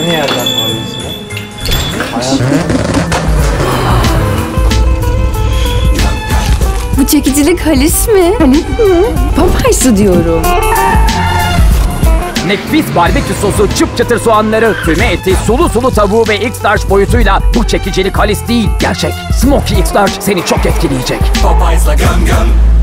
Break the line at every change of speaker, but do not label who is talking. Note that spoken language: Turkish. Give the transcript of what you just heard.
Aynı yerden mi alıyorsun?
Bu çekicilik Halis mi? Halis mi? Papaysı diyorum.
Nefis barbekü sosu, çıp çıtır soğanları, füme eti, sulu sulu tavuğu ve X-Large boyutuyla bu çekicilik Halis değil, gerçek. Smoky X-Large seni çok etkileyecek.
Popeyes'la göm göm.